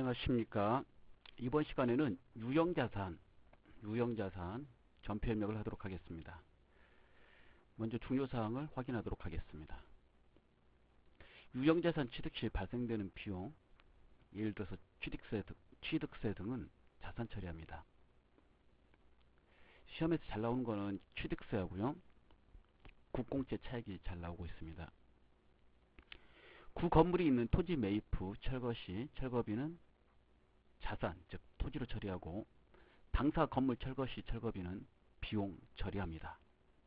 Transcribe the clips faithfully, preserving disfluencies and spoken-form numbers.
안녕하십니까. 이번 시간에는 유형자산, 유형자산 전표 협력을 하도록 하겠습니다. 먼저 중요사항을 확인하도록 하겠습니다. 유형자산 취득 시 발생되는 비용, 예를 들어서 취득세, 취득세 등은 자산 처리합니다. 시험에서 잘 나오는 거는 취득세하고요. 국공채 차익이 잘 나오고 있습니다. 구 건물이 있는 토지 매입 후 철거 시 철거비는 자산, 즉 토지로 처리하고 당사 건물 철거 시 철거비는 비용 처리합니다.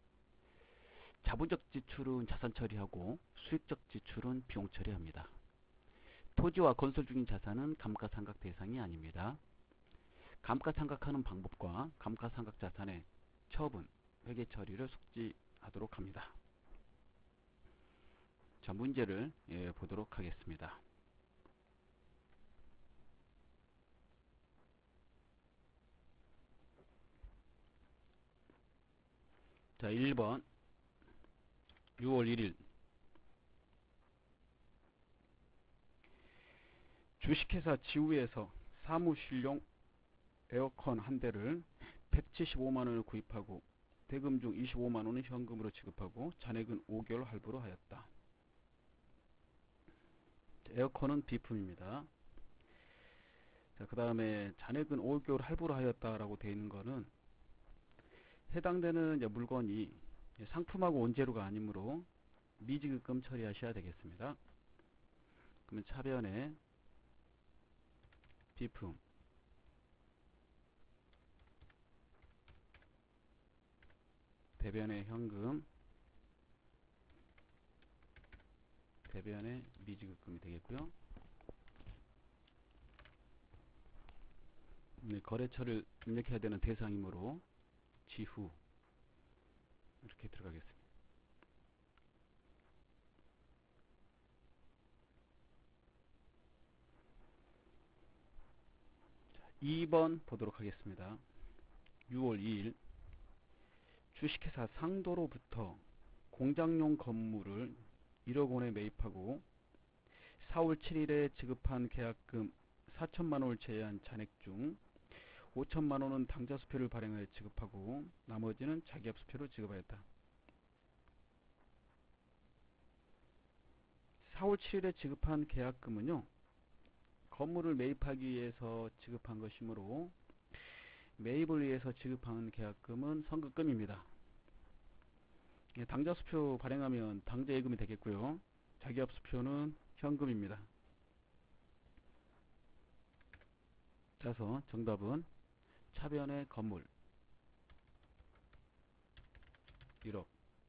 자본적 지출은 자산 처리하고 수익적 지출은 비용 처리합니다. 토지와 건설 중인 자산은 감가상각 대상이 아닙니다. 감가상각하는 방법과 감가상각 자산의 처분, 회계 처리를 숙지하도록 합니다. 자, 문제를 예, 보도록 하겠습니다. 자, 일 번 유월 일일 주식회사 지우에서 사무실용 에어컨 한 대를 백칠십오만 원을 구입하고 대금 중 이십오만 원은 현금으로 지급하고 잔액은 오 개월 할부로 하였다. 에어컨은 비품입니다. 자, 그 다음에 잔액은 오 개월 할부로 하였다라고 되어 있는 거는 해당되는 이제 물건이 상품하고 원재료가 아니므로 미지급금 처리하셔야 되겠습니다. 그러면 차변에 비품, 대변에 현금, 대변에 미지급금이 되겠고요. 네, 거래처를 입력해야 되는 대상이므로 지후 이렇게 들어가겠습니다. 이 번 보도록 하겠습니다. 유월 이일 주식회사 상도로부터 공장용 건물을 일억 원에 매입하고 사월 칠일에 지급한 계약금 사천만 원을 제외한 잔액 중 오천만 원은 당좌수표를 발행하여 지급하고 나머지는 자기압수표로 지급하였다. 사월 칠일에 지급한 계약금은요, 건물을 매입하기 위해서 지급한 것이므로 매입을 위해서 지급한 계약금은 선급금입니다. 당좌수표 발행하면 당좌예금이 되겠고요. 자기압수표는 현금입니다. 따라서 정답은 차변의 건물 일억,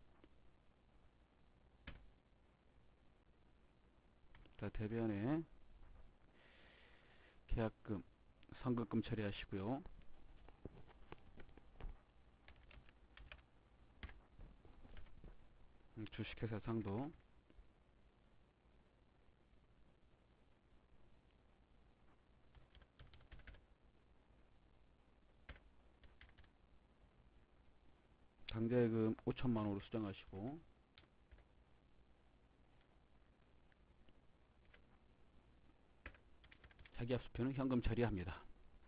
자, 대변에 계약금, 선급금 처리하시고요. 주식회사 상도, 당좌예금 오천만 원으로 수정하시고 자기압수표는 현금 처리합니다.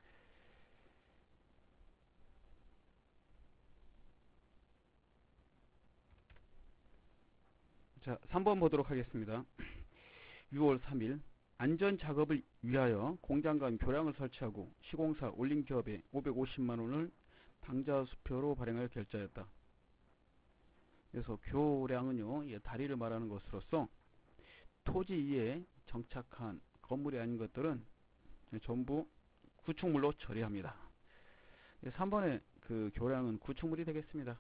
자, 삼 번 보도록 하겠습니다. 유월 삼일 안전작업을 위하여 공장과 교량을 설치하고 시공사 올림기업에 오백오십만 원을 당좌수표로 발행하여 결제하였다. 그래서 교량은요, 다리를 말하는 것으로서 토지 위에 정착한 건물이 아닌 것들은 전부 구축물로 처리합니다. 삼 번의 그 교량은 구축물이 되겠습니다.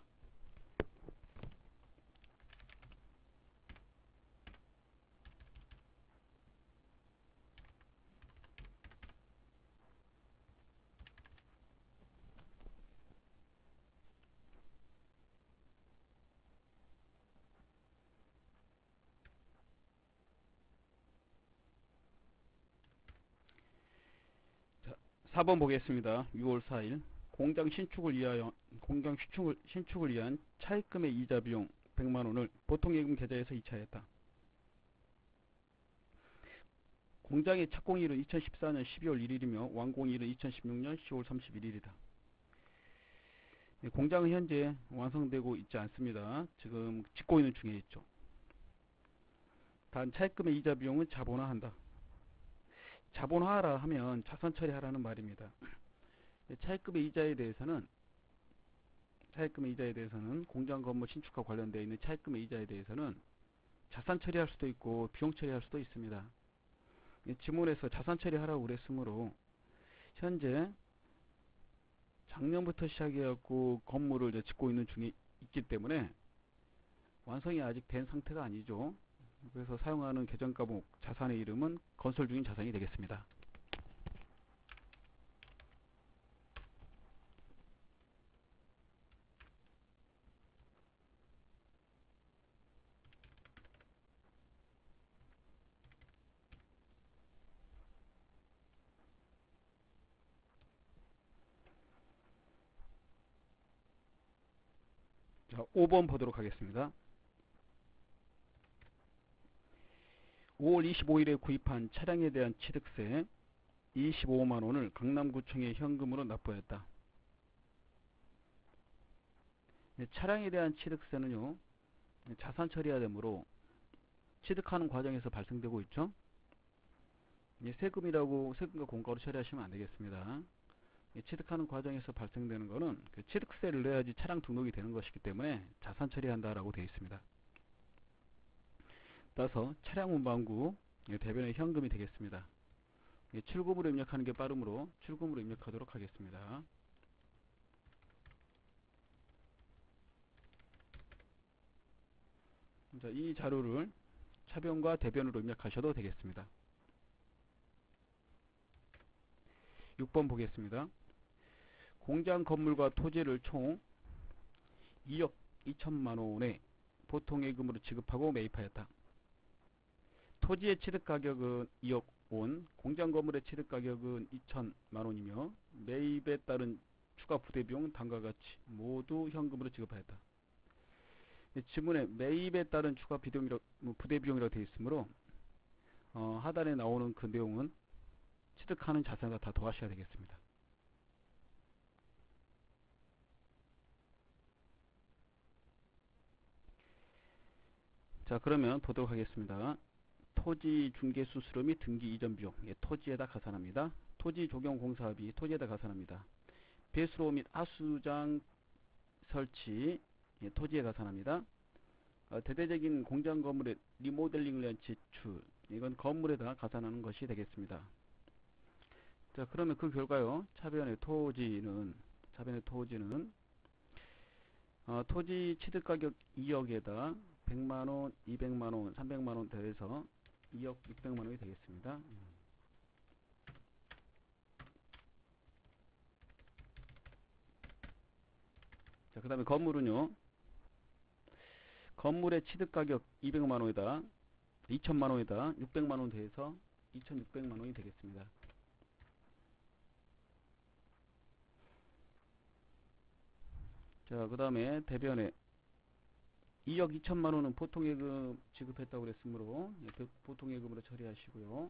자, 사 번 보겠습니다. 유월 사일 공장 신축을 위하여 공장 신축을, 신축을 위한 차입금의 이자 비용 백만 원을 보통예금 계좌에서 이체하였다. 공장의 착공일은 이천십사년 십이월 일일이며 완공일은 이천십육년 시월 삼십일일이다. 공장은 현재 완성되고 있지 않습니다. 지금 짓고 있는 중에 있죠. 단 차입금의 이자 비용은 자본화한다. 자본화하라 하면 자산 처리하라는 말입니다. 차입금의 이자에 대해서는 차입금의 이자에 대해서는 공장 건물 신축과 관련되어 있는 차입금의 이자에 대해서는 자산 처리할 수도 있고 비용 처리할 수도 있습니다. 지문에서 자산 처리하라고 그랬으므로 현재 작년부터 시작해갖고 건물을 이제 짓고 있는 중에 있기 때문에 완성이 아직 된 상태가 아니죠. 그래서 사용하는 계정과목 자산의 이름은 건설 중인 자산이 되겠습니다. 자, 오 번 보도록 하겠습니다. 오월 이십오일에 구입한 차량에 대한 취득세 이십오만 원을 강남구청에 현금으로 납부했다. 차량에 대한 취득세는요, 자산 처리해야 되므로 취득하는 과정에서 발생되고 있죠. 세금이라고 세금과 공과로 처리하시면 안 되겠습니다. 취득하는 과정에서 발생되는 것은 그 취득세를 내야지 차량 등록이 되는 것이기 때문에 자산 처리한다라고 되어 있습니다. 따라서 차량 운반구 대변의 현금이 되겠습니다. 출금으로 입력하는 게 빠르므로 출금으로 입력하도록 하겠습니다. 자, 이 자료를 차변과 대변으로 입력하셔도 되겠습니다. 육 번 보겠습니다. 공장 건물과 토지를 총 이억 이천만 원의 보통예금으로 지급하고 매입하였다. 토지의 취득가격은 이억 원, 공장 건물의 취득가격은 이천만 원이며 매입에 따른 추가 부대비용은 다음과 같이 모두 현금으로 지급하였다. 지문에 매입에 따른 추가 비용이라, 부대비용이라고 되어 있으므로 어, 하단에 나오는 그 내용은 취득하는 자산과 다 더하셔야 되겠습니다. 자, 그러면 보도록 하겠습니다. 토지 중개 수수료 및 등기 이전 비용, 예, 토지에다 가산합니다. 토지 조경 공사비 토지에다 가산합니다. 배수로 및 하수장 설치, 예, 토지에 가산합니다. 어, 대대적인 공장 건물의 리모델링을 위한 지출, 이건 건물에다 가산하는 것이 되겠습니다. 자, 그러면 그 결과요, 차변의 토지는 차변의 토지는 어, 토지 취득가격 이억에다 백만 원, 이백만 원, 삼백만 원 더해서 이억 육백만 원이 되겠습니다. 자, 그 다음에 건물은요, 건물의 취득가격 이백만 원에다 이천만 원에다 육백만 원 더해서 이천육백만 원이 되겠습니다. 자, 그 다음에 대변에 이억 이천만 원은 보통예금 지급했다고 그랬으므로 보통예금으로 처리하시고요.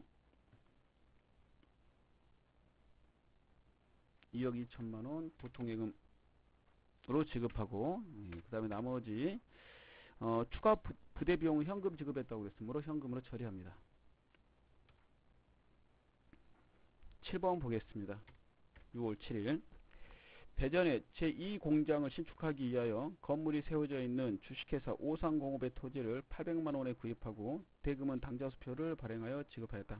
이억 이천만 원 보통예금으로 지급하고, 그 다음에 나머지 어, 추가 부, 부대비용은 현금 지급했다고 그랬으므로 현금으로 처리합니다. 칠 번 보겠습니다. 유월 칠일 대전에 제이 공장을 신축하기 위하여 건물이 세워져 있는 주식회사 오상공업의 토지를 팔백만 원에 구입하고 대금은 당좌수표를 발행하여 지급하였다.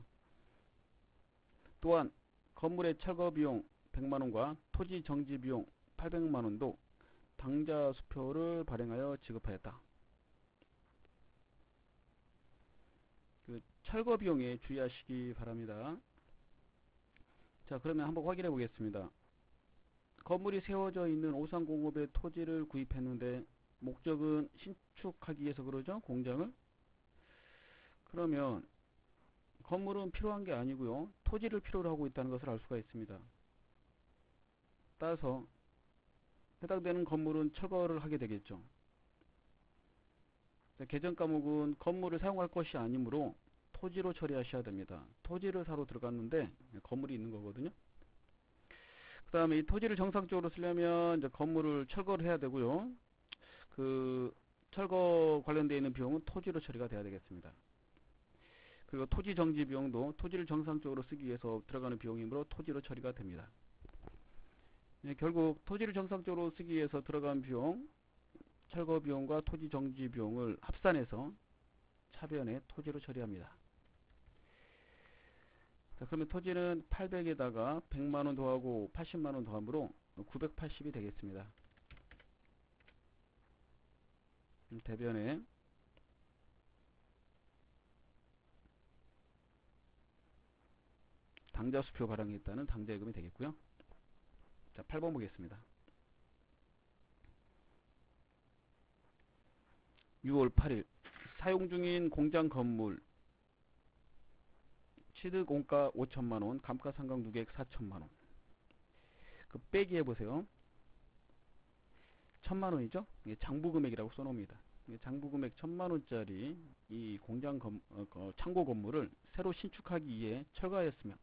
또한 건물의 철거비용 백만 원과 토지 정지비용 팔백만 원도 당좌수표를 발행하여 지급하였다. 그 철거비용에 주의하시기 바랍니다. 자, 그러면 한번 확인해 보겠습니다. 건물이 세워져 있는 오상공업의 토지를 구입했는데 목적은 신축하기 위해서 그러죠, 공장을. 그러면 건물은 필요한 게 아니고요, 토지를 필요로 하고 있다는 것을 알 수가 있습니다. 따라서 해당되는 건물은 철거를 하게 되겠죠. 계정 과목은 건물을 사용할 것이 아니므로 토지로 처리하셔야 됩니다. 토지를 사러 들어갔는데 건물이 있는 거거든요. 그 다음에 이 토지를 정상적으로 쓰려면 이제 건물을 철거를 해야 되고요. 그 철거 관련되어 있는 비용은 토지로 처리가 돼야 되겠습니다. 그리고 토지 정지 비용도 토지를 정상적으로 쓰기 위해서 들어가는 비용이므로 토지로 처리가 됩니다. 예, 결국 토지를 정상적으로 쓰기 위해서 들어간 비용, 철거 비용과 토지 정지 비용을 합산해서 차변에 토지로 처리합니다. 자, 그러면 토지는 팔백에다가 백만 원 더하고 팔십만 원 더함으로 구백팔십이 되겠습니다. 대변에 당좌 수표 발행에 있다는 당좌예금이 되겠고요. 자, 팔 번 보겠습니다. 유월 팔일 사용 중인 공장 건물 취득 원가 오천만 원, 감가상각 누계액 사천만 원. 그 빼기 해보세요. 천만 원이죠? 이게 장부금액이라고 써놓습니다. 장부금액 천만 원짜리 이 공장 건, 어, 어, 창고 건물을 새로 신축하기 위해 철거하였으며,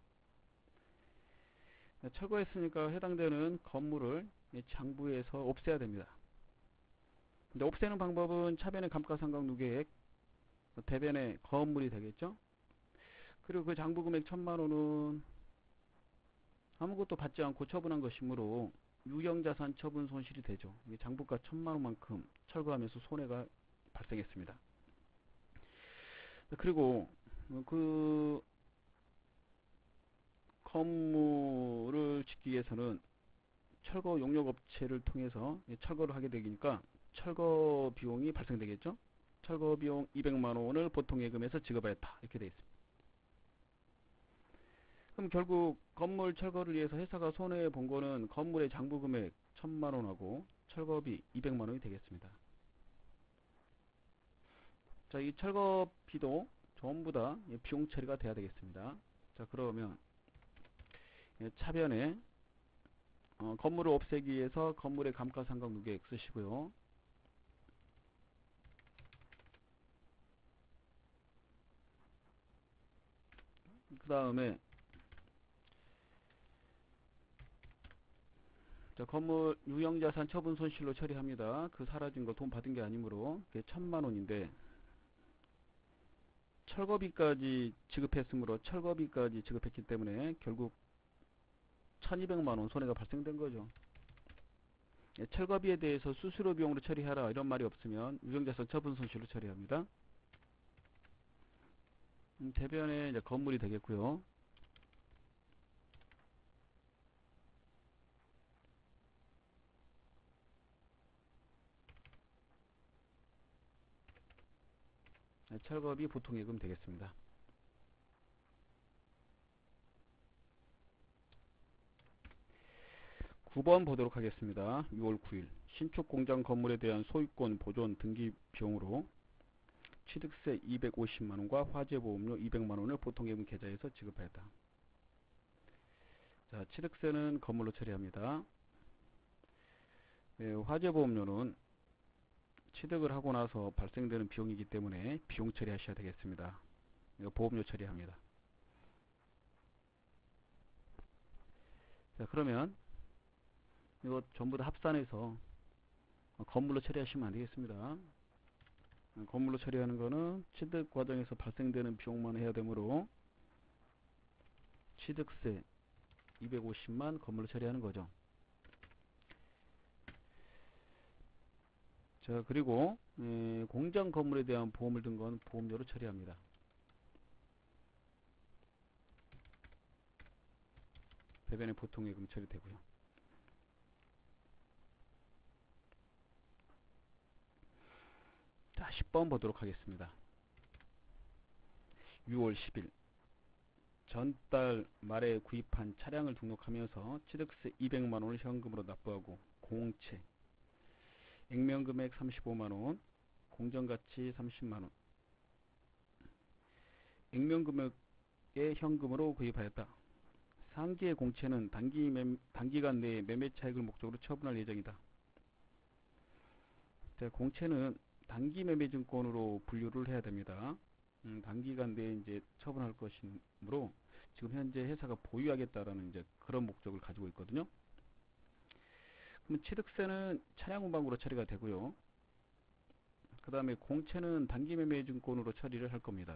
철거했으니까 해당되는 건물을 장부에서 없애야 됩니다. 근데 없애는 방법은 차변의 감가상각 누계액, 대변의 건물이 되겠죠? 그리고 그 장부금액 천만 원은 아무것도 받지 않고 처분한 것이므로 유형자산 처분 손실이 되죠. 장부가 천만 원만큼 철거하면서 손해가 발생했습니다. 그리고 그 건물을 짓기 위해서는 철거 용역업체를 통해서 철거를 하게 되니까 철거 비용이 발생되겠죠. 철거 비용 이백만 원을 보통예금에서 지급하였다, 이렇게 되어 있습니다. 그럼 결국 건물 철거를 위해서 회사가 손해 본 거는 건물의 장부금액 천만 원하고 철거비 이백만 원이 되겠습니다. 자, 이 철거비도 전부 다 비용 처리가 돼야 되겠습니다. 자, 그러면 차변에 어, 건물을 없애기 위해서 건물의 감가상각 누계액 쓰시고요. 그 다음에 자, 건물 유형자산 처분 손실로 처리합니다. 그 사라진 거 돈 받은 게 아니므로 그게 천만 원인데 철거비까지 지급했으므로 철거비까지 지급했기 때문에 결국 천이백만 원 손해가 발생된 거죠. 예, 철거비에 대해서 수수료 비용으로 처리하라 이런 말이 없으면 유형자산 처분 손실로 처리합니다. 음, 대변에 이제 건물이 되겠고요. 예, 철거비 보통예금 되겠습니다. 구 번 보도록 하겠습니다. 유월 구일 신축 공장 건물에 대한 소유권 보존 등기 비용으로 취득세 이백오십만 원과 화재보험료 이백만 원을 보통예금 계좌에서 지급하였다. 자, 취득세는 건물로 처리합니다. 예, 화재보험료는 취득을 하고 나서 발생되는 비용이기 때문에 비용 처리하셔야 되겠습니다. 이거 보험료 처리합니다. 자, 그러면 이거 전부 다 합산해서 건물로 처리하시면 안 되겠습니다. 건물로 처리하는 거는 취득 과정에서 발생되는 비용만 해야 되므로 취득세 이백오십만 건물로 처리하는 거죠. 자, 그리고 에, 공장 건물에 대한 보험을 든 건 보험료로 처리합니다. 대변에 보통예금 처리되고요. 자, 십 번 보도록 하겠습니다. 유월 십일 전달 말에 구입한 차량을 등록하면서 취득세 이백만 원을 현금으로 납부하고 공채 액면금액 삼십오만 원, 공정가치 삼십만 원, 액면금액의 현금으로 구입하였다. 상기의 공채는 단기 매, 단기간 내에 매매 차익을 목적으로 처분할 예정이다. 자, 공채는 단기 매매 증권으로 분류를 해야 됩니다. 음, 단기간 내에 이제 처분할 것이므로 지금 현재 회사가 보유하겠다라는 이제 그런 목적을 가지고 있거든요. 그러면 취득세는 차량 운반으로 처리가 되고요. 그 다음에 공채는 단기 매매 증권으로 처리를 할 겁니다.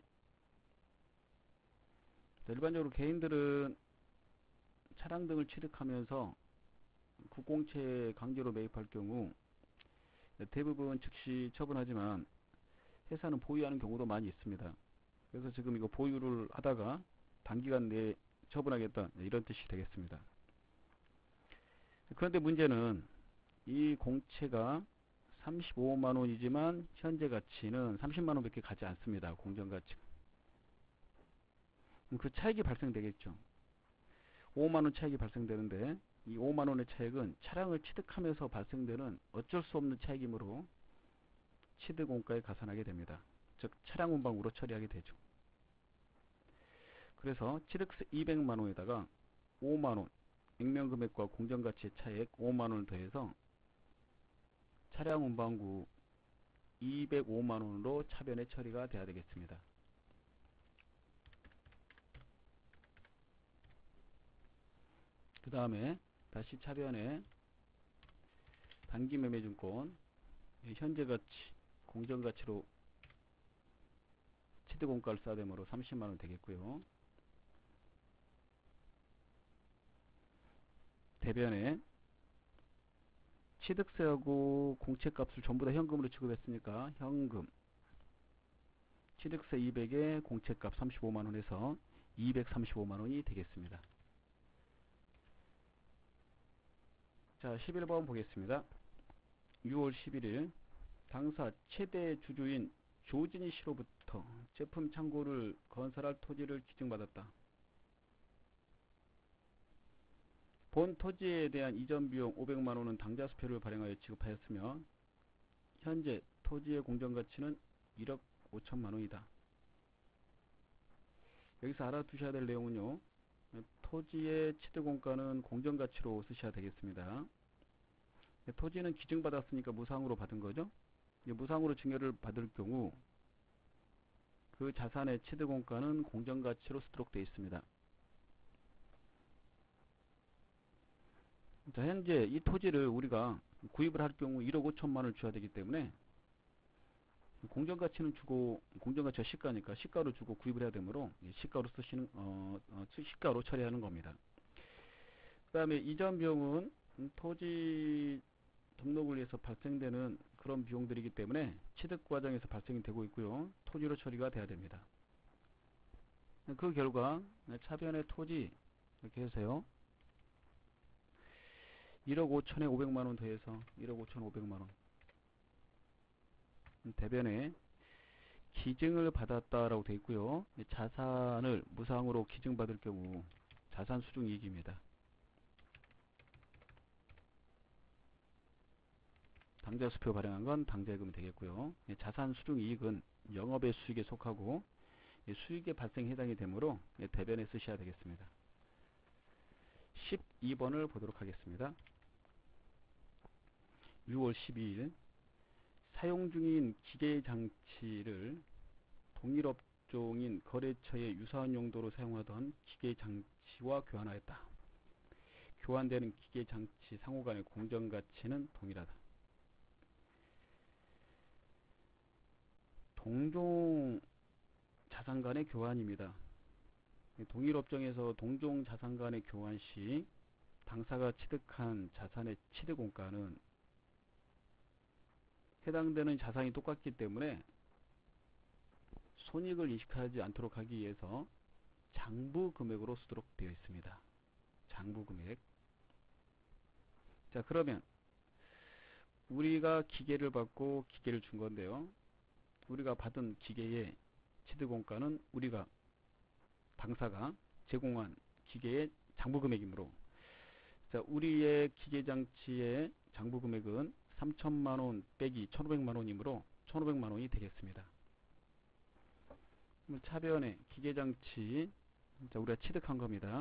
일반적으로 개인들은 차량 등을 취득하면서 국공채 강제로 매입할 경우 대부분 즉시 처분하지만 회사는 보유하는 경우도 많이 있습니다. 그래서 지금 이거 보유를 하다가 단기간 내에 처분하겠다 이런 뜻이 되겠습니다. 그런데 문제는 이 공채가 삼십오만 원이지만 현재 가치는 삼십만 원밖에 가지 않습니다. 공정가치. 그 차익이 발생되겠죠. 오만 원 차익이 발생되는데 이 오만 원의 차익은 차량을 취득하면서 발생되는 어쩔 수 없는 차익이므로 취득원가에 가산하게 됩니다. 즉 차량 운반으로 처리하게 되죠. 그래서 취득세 이백만 원에다가 오만 원 액면금액과 공정가치의 차액 오만 원을 더해서 차량 운반구 이백오만 원으로 차변에 처리가 돼야 되겠습니다. 그 다음에 다시 차변에 단기매매증권 현재가치 공정가치로 취득원가를 쌓아대므로 삼십만 원 되겠고요. 대변에 취득세하고 공채값을 전부 다 현금으로 지급했으니까 현금 취득세 이백에 공채값 삼십오만 원에서 이백삼십오만 원이 되겠습니다. 자, 십일 번 보겠습니다. 유월 십일일 당사 최대 주주인 조진희 씨로부터 제품 창고를 건설할 토지를 기증받았다. 본 토지에 대한 이전 비용 오백만 원은 당좌수표를 발행하여 지급하였으며 현재 토지의 공정가치는 일억 오천만 원이다. 여기서 알아두셔야 될 내용은요. 토지의 취득원가는 공정가치로 쓰셔야 되겠습니다. 토지는 기증받았으니까 무상으로 받은 거죠. 무상으로 증여를 받을 경우 그 자산의 취득원가는 공정가치로 쓰도록 되어 있습니다. 자, 현재 이 토지를 우리가 구입을 할 경우 일억 오천만 원을 줘야 되기 때문에 공정가치는 주고 공정가치가 시가니까 시가로 주고 구입을 해야 되므로 시가로 쓰시는 어, 어, 시가로 처리하는 겁니다. 그 다음에 이전 비용은 토지 등록을 위해서 발생되는 그런 비용들이기 때문에 취득 과정에서 발생이 되고 있고요. 토지로 처리가 돼야 됩니다. 그 결과 차변의 토지 이렇게 해서요. 일억 오천에 오백만 원 더해서 일억 오천오백만 원. 대변에 기증을 받았다라고 되어 있고요. 자산을 무상으로 기증받을 경우 자산 수중 이익입니다. 당좌수표 발행한 건 당좌예금이 되겠고요. 자산 수중 이익은 영업의 수익에 속하고 수익의 발생에 해당이 되므로 대변에 쓰셔야 되겠습니다. 십이 번을 보도록 하겠습니다. 유월 십이일 사용 중인 기계장치를 동일업종인 거래처의 유사한 용도로 사용하던 기계장치와 교환하였다. 교환되는 기계장치 상호 간의 공정가치는 동일하다. 동종 자산 간의 교환입니다. 동일업종에서 동종 자산 간의 교환 시 당사가 취득한 자산의 취득원가는 해당되는 자산이 똑같기 때문에 손익을 인식하지 않도록 하기 위해서 장부 금액으로 쓰도록 되어 있습니다. 장부 금액. 자, 그러면 우리가 기계를 받고 기계를 준 건데요. 우리가 받은 기계의 취득원가는 우리가 당사가 제공한 기계의 장부 금액이므로 자, 우리의 기계장치의 장부 금액은 삼천만 원 빼기 천오백만 원이므로 천오백만 원이 되겠습니다. 차변에 기계장치 자, 우리가 취득한 겁니다.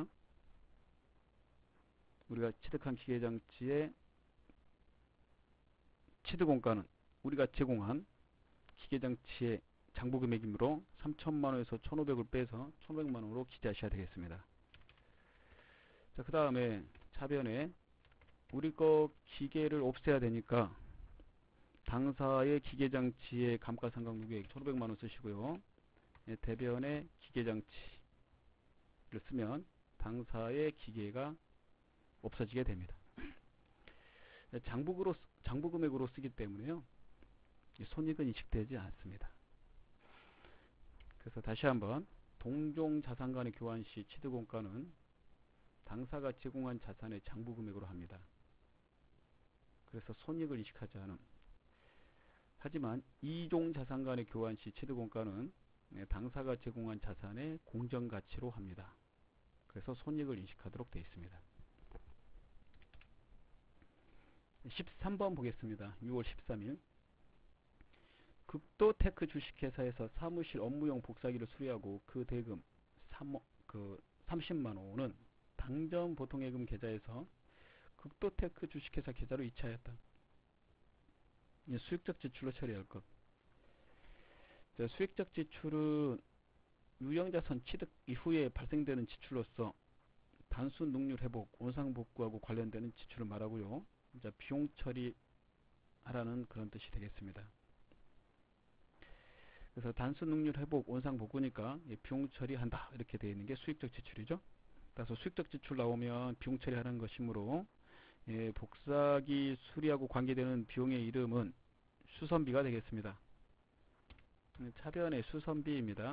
우리가 취득한 기계장치의 취득원가는 우리가 제공한 기계장치의 장부 금액이므로 삼천만 원에서 천오백을 빼서 천오백만 원으로 기재하셔야 되겠습니다. 자, 그 다음에 차변에 우리 거 기계를 없애야 되니까 당사의 기계장치의 감가상각 누계액 천오백만 원 쓰시고요. 예, 대변에 기계장치를 쓰면 당사의 기계가 없어지게 됩니다. 장부금으로, 장부금액으로 쓰기 때문에요. 손익은 인식되지 않습니다. 그래서 다시 한번 동종 자산 간의 교환 시 취득원가는 당사가 제공한 자산의 장부금액으로 합니다. 그래서 손익을 인식하지 않음. 하지만 이종 자산 간의 교환 시 취득원가는 당사가 제공한 자산의 공정가치로 합니다. 그래서 손익을 인식하도록 되어 있습니다. 십삼 번 보겠습니다. 유월 십삼일 극도테크 주식회사에서 사무실 업무용 복사기를 수리하고 그 대금 그 삼십만 원은 당전 보통예금 계좌에서 극도테크 주식회사 계좌로 이체하였다. 수익적 지출로 처리할 것. 수익적 지출은 유형자산 취득 이후에 발생되는 지출로서 단순 능률 회복, 원상복구하고 관련되는 지출을 말하고요. 이제 비용 처리하라는 그런 뜻이 되겠습니다. 그래서 단순 능률 회복, 원상복구니까 비용 처리한다 이렇게 되어 있는 게 수익적 지출이죠. 따라서 수익적 지출 나오면 비용 처리하는 것이므로 예, 복사기 수리하고 관계되는 비용의 이름은 수선비가 되겠습니다. 차변의 수선비입니다.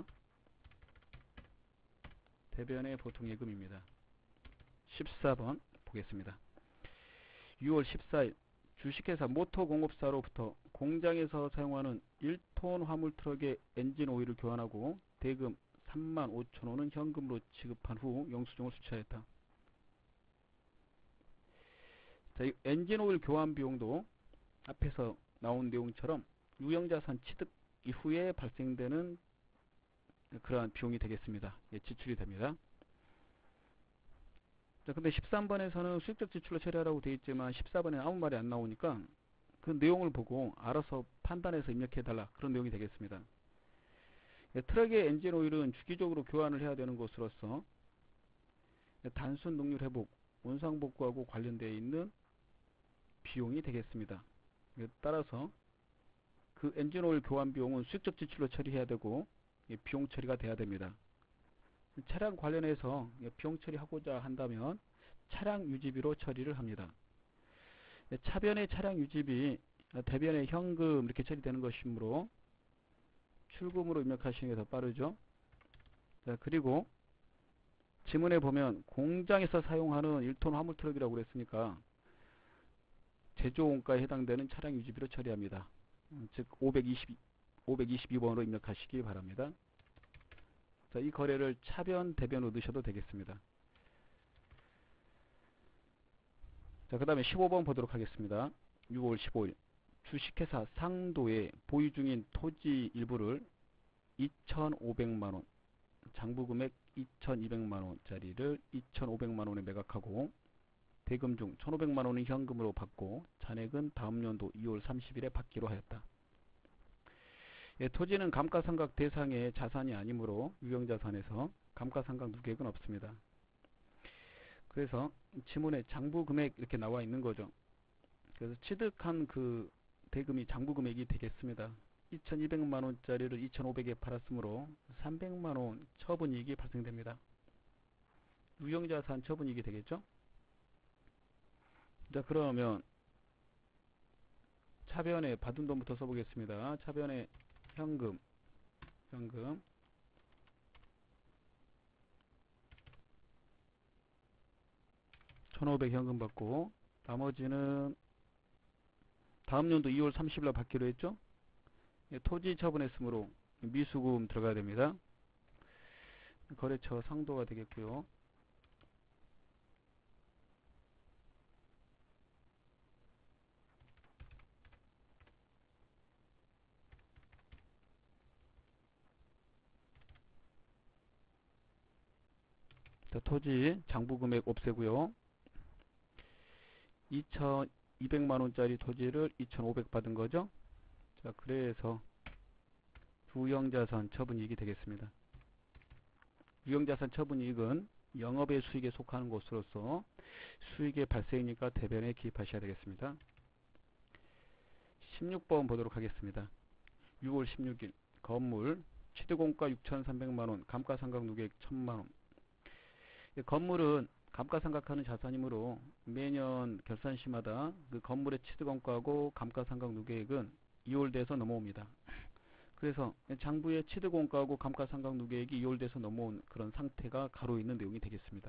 대변의 보통예금입니다. 십사 번 보겠습니다. 유월 십사일 주식회사 모터공업사로부터 공장에서 사용하는 일 톤 화물 트럭의 엔진 오일을 교환하고 대금 삼만 오천 원은 현금으로 지급한 후 영수증을 수취하였다. 자, 이 엔진 오일 교환 비용도 앞에서 나온 내용처럼 유형자산 취득 이후에 발생되는 그러한 비용이 되겠습니다. 예, 지출이 됩니다. 자, 근데 십삼 번에서는 수익적 지출로 처리하라고 되어 있지만 십사 번에는 아무 말이 안 나오니까 그 내용을 보고 알아서 판단해서 입력해달라 그런 내용이 되겠습니다. 예, 트럭의 엔진 오일은 주기적으로 교환을 해야 되는 것으로서 예, 단순 능률 회복, 원상복구하고 관련되어 있는 비용이 되겠습니다. 예, 따라서 그 엔진 오일 교환 비용은 수익적 지출로 처리해야 되고 예, 비용 처리가 돼야 됩니다. 차량 관련해서 예, 비용 처리하고자 한다면 차량 유지비로 처리를 합니다. 예, 차변의 차량 유지비, 대변의 현금 이렇게 처리되는 것이므로 출금으로 입력하시는 게 더 빠르죠. 자, 그리고 지문에 보면 공장에서 사용하는 일 톤 화물 트럭이라고 그랬으니까 제조원가에 해당되는 차량 유지비로 처리합니다. 즉 오백이십, 오백이십이 번으로 입력하시기 바랍니다. 자, 이 거래를 차변, 대변으로 넣으셔도 되겠습니다. 자, 그 다음에 십오 번 보도록 하겠습니다. 유월 십오일 주식회사 상도에 보유 중인 토지 일부를 이천오백만 원, 장부금액 이천이백만 원짜리를 이천오백만 원에 매각하고 대금 중 천오백만 원은 현금으로 받고 잔액은 다음 연도 이월 삼십일에 받기로 하였다. 예, 토지는 감가상각 대상의 자산이 아니므로 유형자산에서 감가상각 누계액은 없습니다. 그래서 지문에 장부금액 이렇게 나와 있는 거죠. 그래서 취득한 그 대금이 장부금액이 되겠습니다. 이천이백만 원짜리를 이천오백에 팔았으므로 삼백만 원 처분이익이 발생됩니다. 유형자산 처분이익이 되겠죠. 자, 그러면 차변에 받은 돈부터 써보겠습니다. 차변에 현금, 현금 천오백 현금 받고 나머지는 다음 연도 이월 삼십일 날 받기로 했죠. 예, 토지 처분했으므로 미수금 들어가야 됩니다. 거래처 상도가 되겠고요. 자, 토지 장부금액 없애고요. 이천이백만 원짜리 토지를 이천오백 받은 거죠. 자, 그래서 유형자산 처분이익이 되겠습니다. 유형자산 처분이익은 영업의 수익에 속하는 것으로서 수익의 발생이니까 대변에 기입하셔야 되겠습니다. 십육 번 보도록 하겠습니다. 유월 십육일 건물 취득원가 육천삼백만 원, 감가상각 누계액 천만 원. 건물은 감가상각하는 자산이므로 매년 결산시마다 그 건물의 취득원가하고 감가상각 누계액은 이월돼서 넘어옵니다. 그래서 장부의 취득원가하고 감가상각 누계액이 이월돼서 넘어온 그런 상태가 가로 있는 내용이 되겠습니다.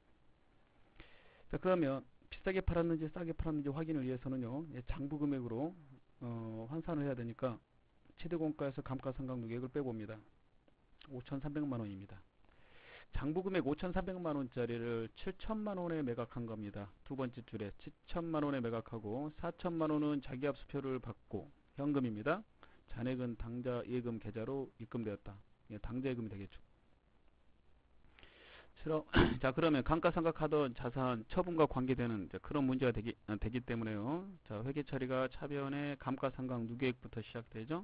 자, 그러면 비싸게 팔았는지 싸게 팔았는지 확인을 위해서는요, 장부 금액으로 어, 환산을 해야 되니까 취득원가에서 감가상각 누계액을 빼봅니다. 오천삼백만 원입니다. 장부금액 오천삼백만 원짜리를 칠천만 원에 매각한 겁니다. 두 번째 줄에 칠천만 원에 매각하고 사천만 원은 자기압수표를 받고 현금입니다. 잔액은 당좌 예금 계좌로 입금되었다. 예, 당좌 예금이 되겠죠. 자, 그러면 감가상각하던 자산 처분과 관계되는 그런 문제가 되기, 되기 때문에요. 자, 회계 처리가 차변에 감가상각 누계액부터 시작되죠.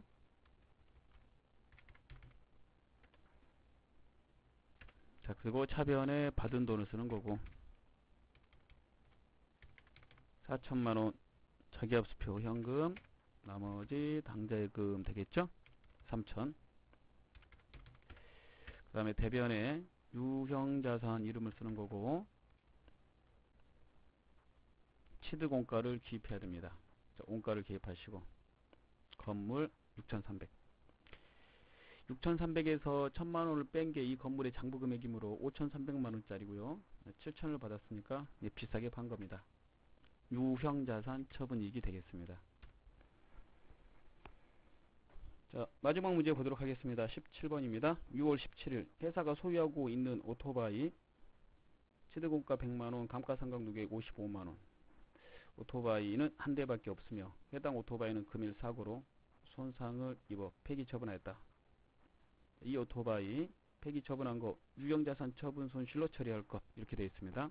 자, 그리고 차변에 받은 돈을 쓰는 거고, 사천만 원 자기압수표 현금, 나머지 당좌예금 되겠죠. 삼천. 그 다음에 대변에 유형자산 이름을 쓰는 거고, 취득원가를 기입해야 됩니다. 자, 원가를 기입하시고, 건물 육천삼백. 육천삼백에서 천만 원을 뺀 게 이 건물의 장부 금액이므로 오천삼백만 원짜리고요. 칠천을 받았으니까 비싸게 판 겁니다. 유형자산 처분이익이 되겠습니다. 자, 마지막 문제 보도록 하겠습니다. 십칠 번입니다. 유월 십칠일 회사가 소유하고 있는 오토바이 취득원가 백만 원, 감가상각 누계액 오십오만 원. 오토바이는 한 대밖에 없으며 해당 오토바이는 금일 사고로 손상을 입어 폐기 처분하였다. 이 오토바이 폐기 처분한 거 유형자산 처분 손실로 처리할 것, 이렇게 되어 있습니다.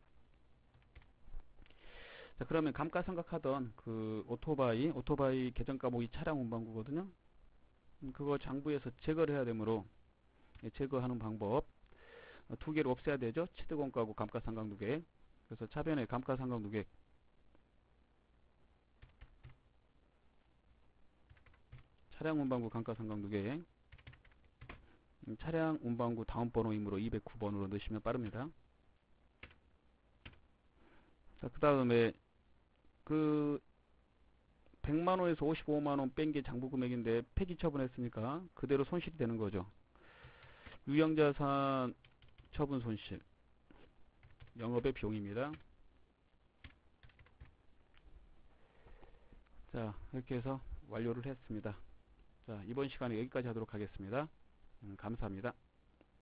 자, 그러면 감가상각하던 그 오토바이 오토바이 계정가목이 차량 운반구거든요. 그거 장부에서 제거를 해야 되므로 제거하는 방법 두 개를 없애야 되죠. 취득원가하고 감가상각 누계액. 그래서 차변에 감가상각 누계액, 차량 운반구 감가상각 누계액, 차량 운반구 다음 번호이므로 이백구 번으로 넣으시면 빠릅니다. 자, 그 다음에 그 백만 원에서 오십오만 원 뺀 게 장부 금액인데 폐기 처분했으니까 그대로 손실이 되는 거죠. 유형자산 처분 손실, 영업의 비용입니다. 자, 이렇게 해서 완료를 했습니다. 자, 이번 시간에 여기까지 하도록 하겠습니다. 음, 감사합니다.